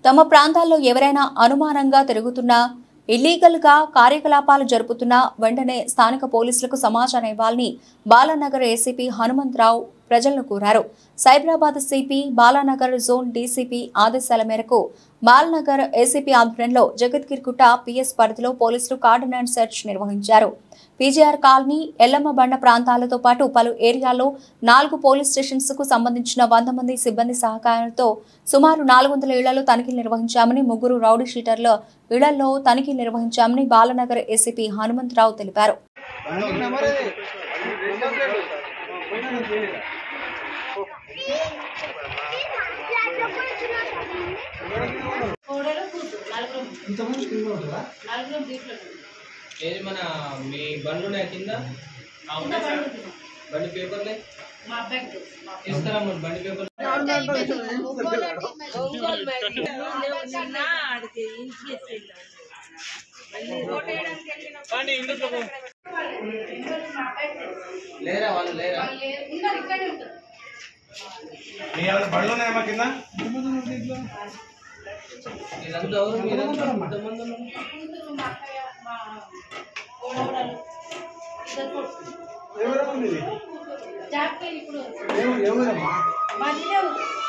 తమ ప్రాంతాల్లో ఎవరైనా అనుమానంగా తిరుగుతున్నా ఇల్లీగల్గా కార్యకలాపాలు జరుపుతున్నా వెంటనే స్థానిక పోలీసులకు సమాచారం ఇవ్వాలని బాలానగర్ ఏసీపీ హనుమంతరావు ప్రజలను కోరారు. Cyberabad CP Balanagar zone DCP ఆదేశాల మేరకు బాలానగర్ ఏసీపీ ఆధ్వర్యంలో జగద్గిరిగుట్ట పిఎస్ పరిధిలో పోలీసులు కార్డినెన్స్ సెర్చ్ నిర్వహించారు. పీజీఆర్ కాలనీ, ఎల్లమ్మ బండ ప్రాంతాలతో పాటు పలు ఏరియాల్లో 4 పోలీస్ స్టేషన్స్ కు సంబంధించిన 100 మంది సిబ్బంది సహకారంతో సుమారు 400 ఇళ్లలో తనిఖీలు నిర్వహించామని, 3 రౌడీ షీటర్ల ఇళ్లలో తనిఖీలు నిర్వహించామని బాలానగర్ ఏసీపీ హనుమంతరావు తెలిపారు. ఏది మన మీ బండ్లు కింద బండి పేపర్లే తీసుకురమ్మ బండి పేపర్ లేరా వాళ్ళు లేరా బండ్లు ఉన్నాయమ్మా కింద మీరంతా ఎవరు మీరంతా ఎంతమంది ఎవరమ్మా